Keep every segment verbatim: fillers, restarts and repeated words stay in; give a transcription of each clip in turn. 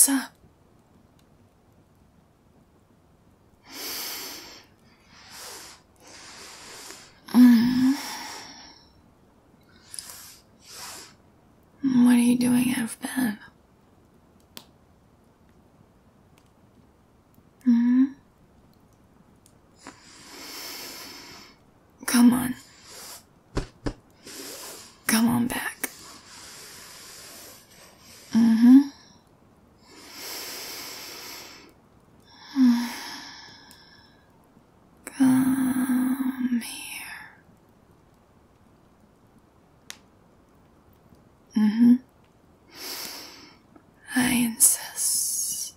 What's up? Mm. What are you doing out of bed? Hmm? Come on. Come on back. Mm-hmm. Come here. Mm-hmm. I insist.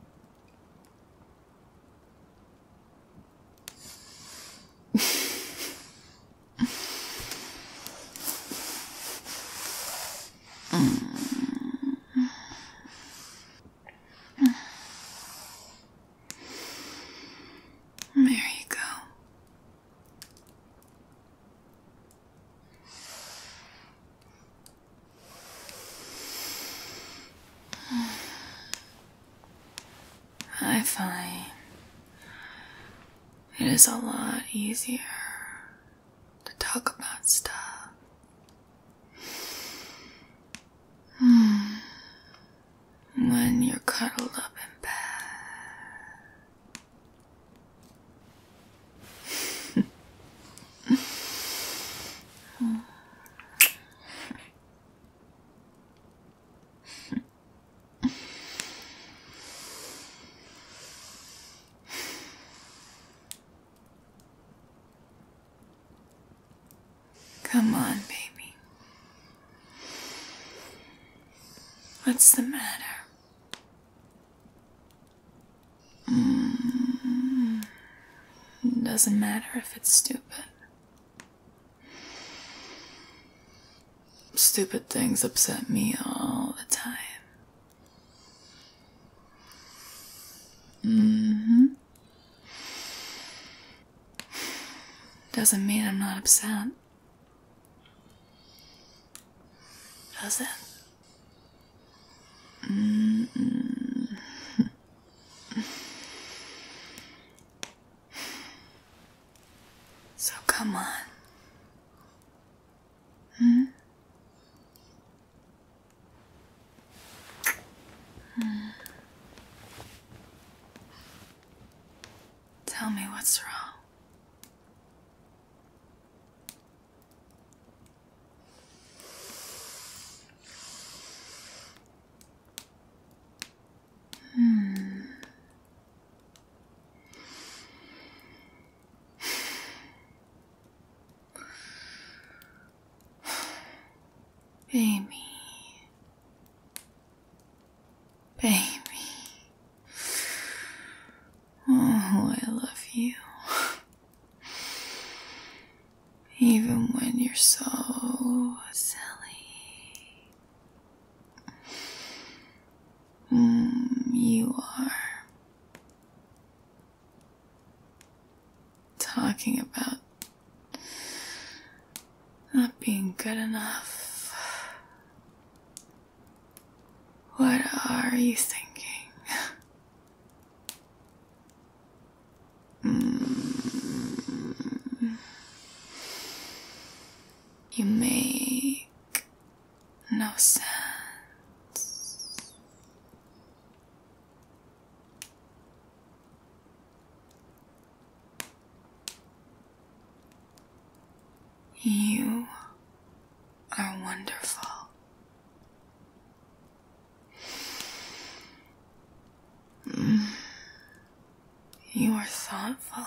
mm. There you go. I find it is a lot easier to talk about stuff hmm. when you're cuddled up in bed. Come on, baby. What's the matter? Mm, doesn't matter if it's stupid. Stupid things upset me all the time. Mm-hmm. Doesn't mean I'm not upset. Does it? Mm-mm. So come on. Hmm? Hmm. Tell me what's wrong. Hmm. Baby. Baby. Oh, I love you. Even when you're so silly. Mm, you are. Talking about not being good enough. What are you thinking? Mm. You make no sense. You are wonderful. Mm. You are thoughtful.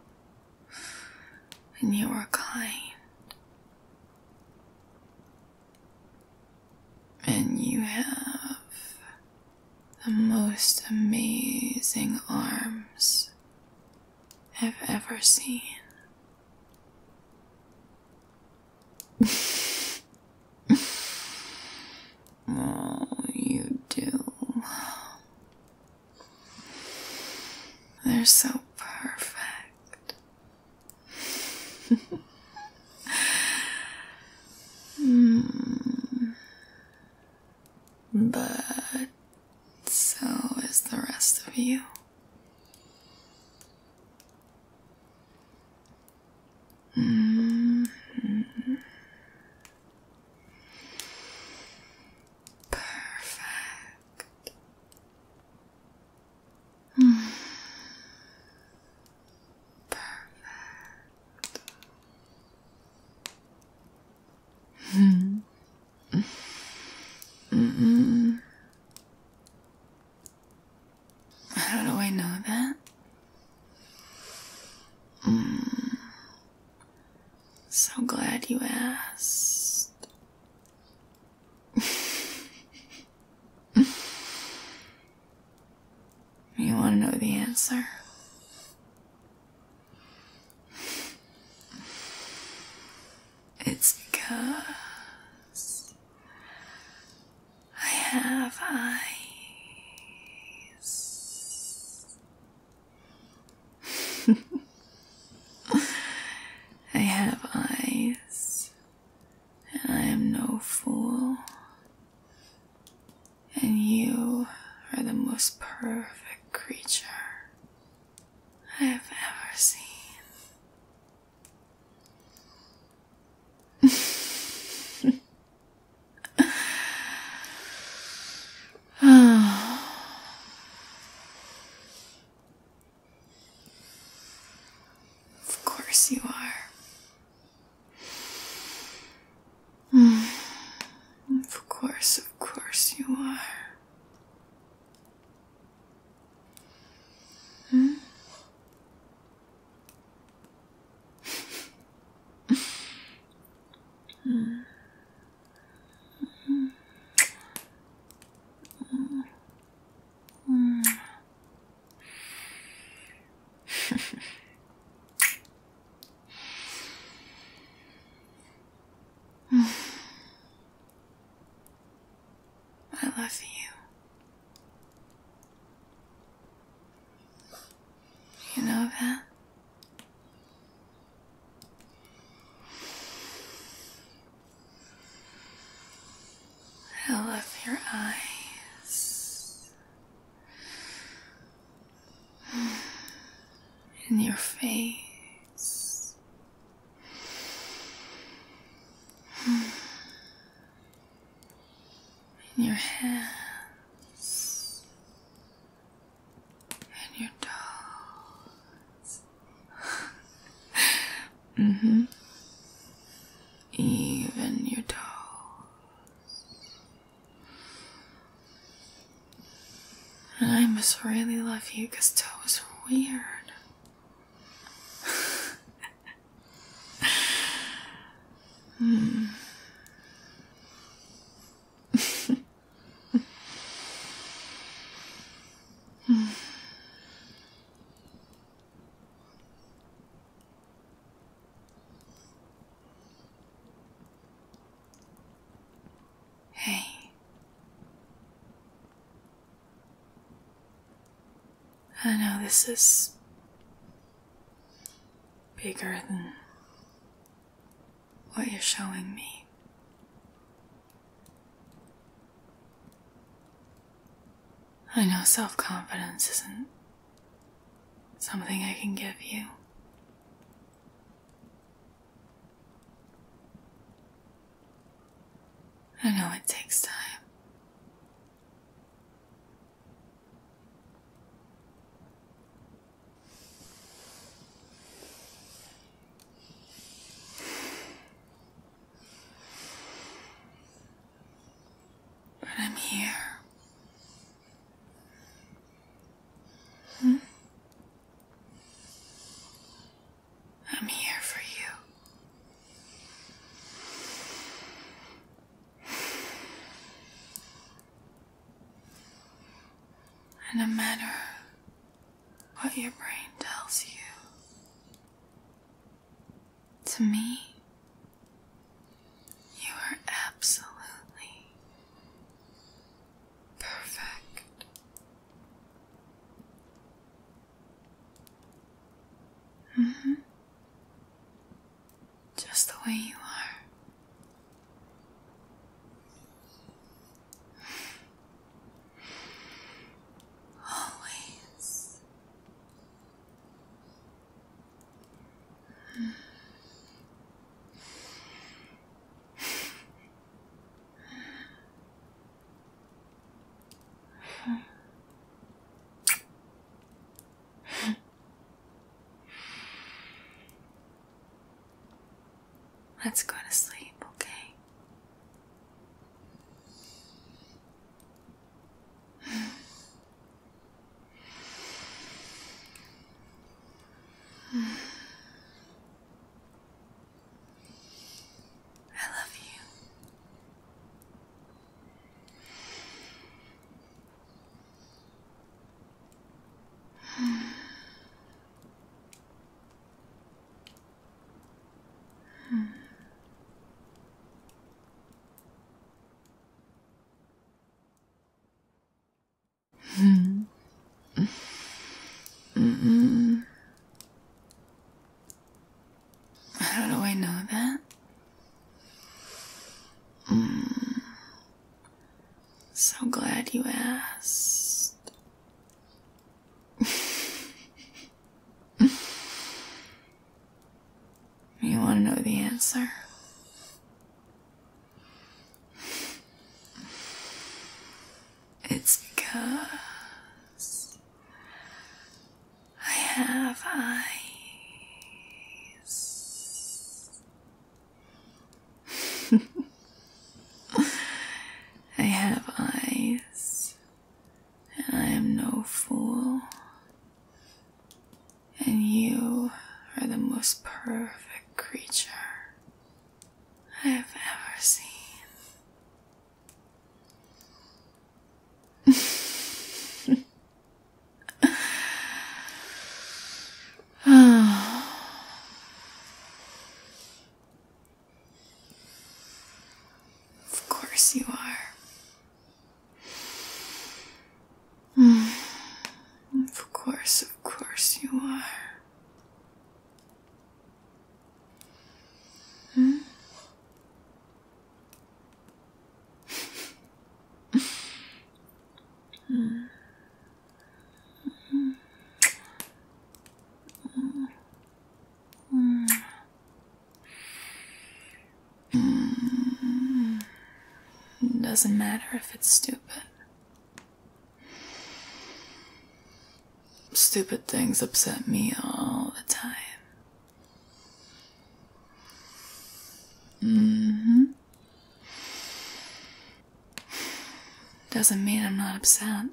And you are kind. And you have the most amazing arms I've ever seen. Oh, you do. They're so perfect. mm. But so you. Mm-hmm. Perfect. Mm. Perfect. Mm. Mm-mm. How do I know that? Mm. So glad you asked. You want to know the answer? It's because I have eyes. I have eyes, and I am no fool. And you are the most perfect creature I have ever seen. Of course you are. Of course, of course you are. Hmm? Hmm. Hmm. Hmm. I love you. You know that? I love your eyes. And your face. And your hands. And your toes. Mm-hmm. Even your toes. And I must really love you because toes are weird. Hmm. Hey. I know this is bigger than what you're showing me. I know self-confidence isn't something I can give you. I know it takes time. But I'm here. Hmm? I'm here for you. And no matter what your brain tells you, to me, you are absolutely perfect. Mm-hmm. Just the way you are. Always. Let's go to sleep, okay? I love you. Mm-mm. How do I know that? Mm. So glad you asked. You want to know the answer? It's because I have eyes. I have eyes, and I am no fool. And you are the most perfect creature I have ever seen. Of course you are. Of course, of course you are. Hmm? Mm. Mm. Mm. Mm. Doesn't matter if it's stupid. Stupid things upset me all the time. Mm-hmm. Doesn't mean I'm not upset.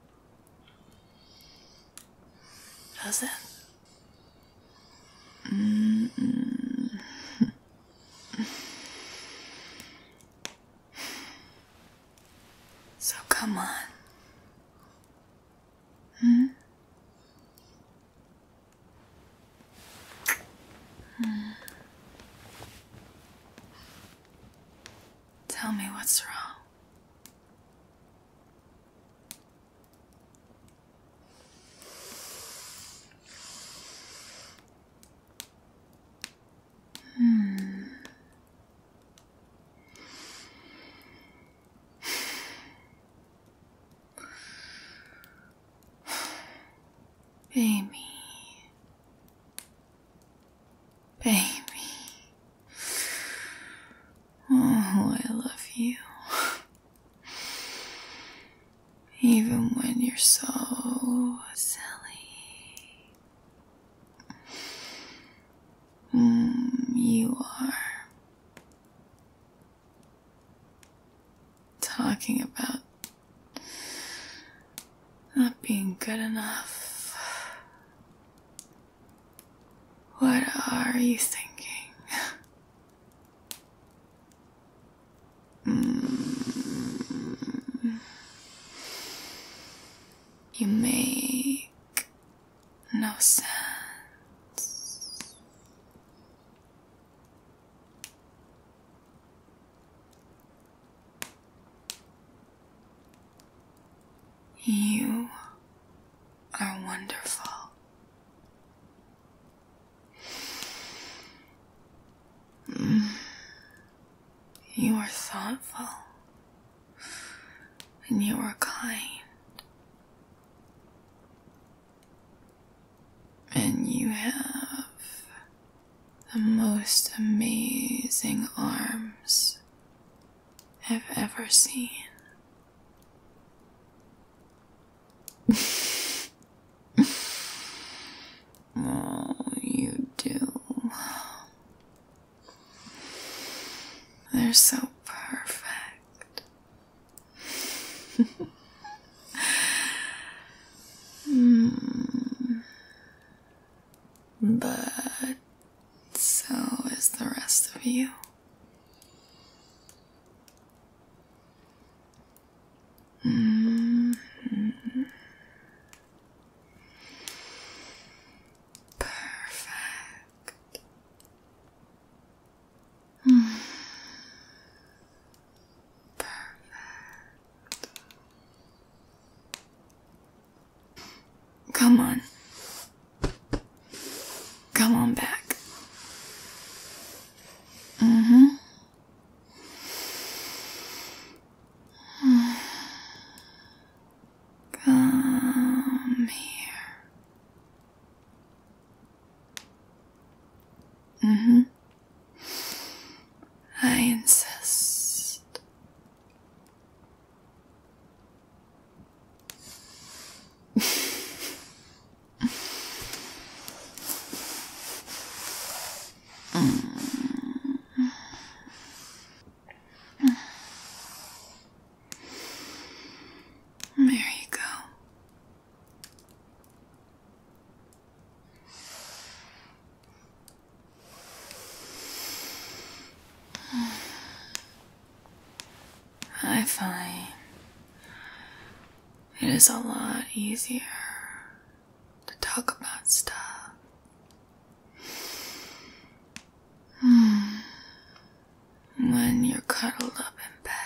Does it? Mm-mm. So come on. Hmm? Hmm. Tell me what's wrong. Hmm. Baby. Baby. Oh, I love you. Even when you're so silly. Mm, you are. Talking about not being good enough. What are you thinking? Mm. You make no sense. You are wonderful. Mm. You are thoughtful. And you are kind. And you have the most amazing arms I've ever seen. Mm-hmm. Perfect. Mm. Perfect. Come on. Come on back. Mm-hmm. Come here. Mm-hmm. I insist. There you go. I find it is a lot easier to talk about stuff when you're cuddled up in bed.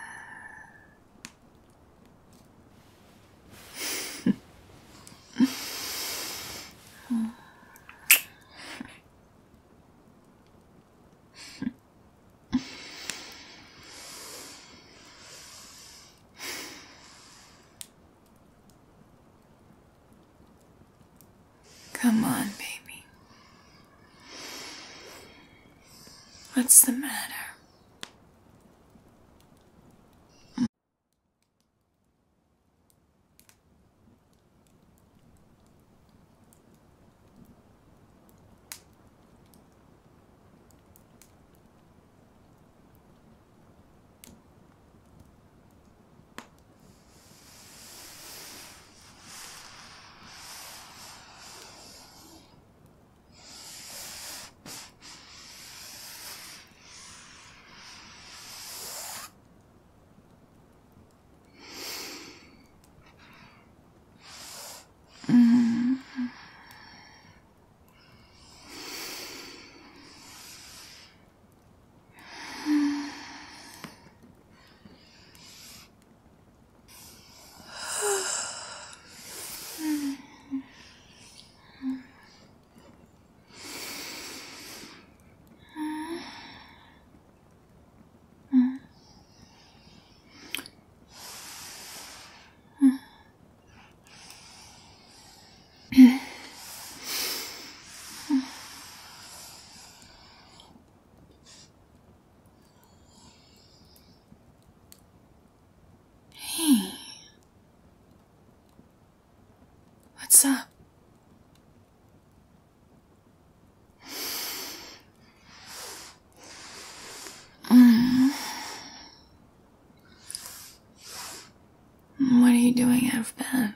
Come on, baby. What's the matter? Mm. Hey, what's up? Mm. What are you doing out of bed?